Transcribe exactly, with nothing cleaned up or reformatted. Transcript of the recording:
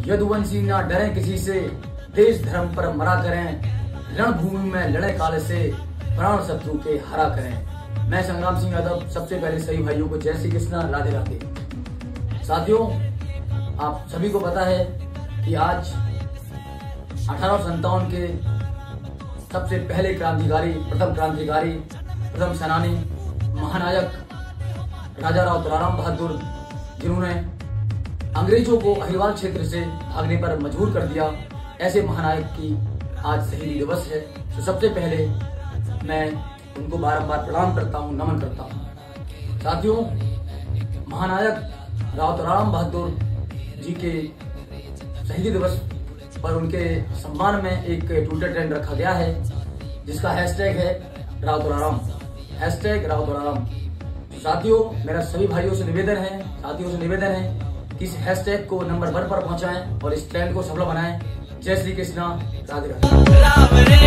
यदुवंशी ना डरे किसी से, देश धर्म पर मरा करें, रणभूमि में लड़े काल से, प्राण शत्रु के हरा करें। मैं संग्राम सिंह यादव सबसे पहले सभी भाइयों को जय श्री कृष्णा, राधे राधे। साथियों, आप सभी को पता है कि आज अठारह सौ संतावन के सबसे पहले क्रांतिकारी, प्रथम क्रांतिकारी, प्रथम सेनानी, महानायक राजा राव तुलाराम बहादुर, जिन्होंने अंग्रेजों को अहिरवाल क्षेत्र से भागने पर मजबूर कर दिया, ऐसे महानायक की आज शहीदी दिवस है। तो सबसे पहले मैं उनको बारंबार प्रणाम करता हूँ, नमन करता हूँ। साथियों, महानायक राव तुलाराम बहादुर जी के शहीदी दिवस पर उनके सम्मान में एक ट्विटर ट्रेंड रखा गया है, जिसका हैशटैग है राव तुलाराम, हैशटैग राव तुलाराम। साथियों, मेरा सभी भाइयों से निवेदन है, साथियों से निवेदन है कि इस हैशटैग को नंबर वन पर पहुंचाएं और इस ट्रेंड को सफल बनाएं। जय श्री कृष्णा, राधे राधे।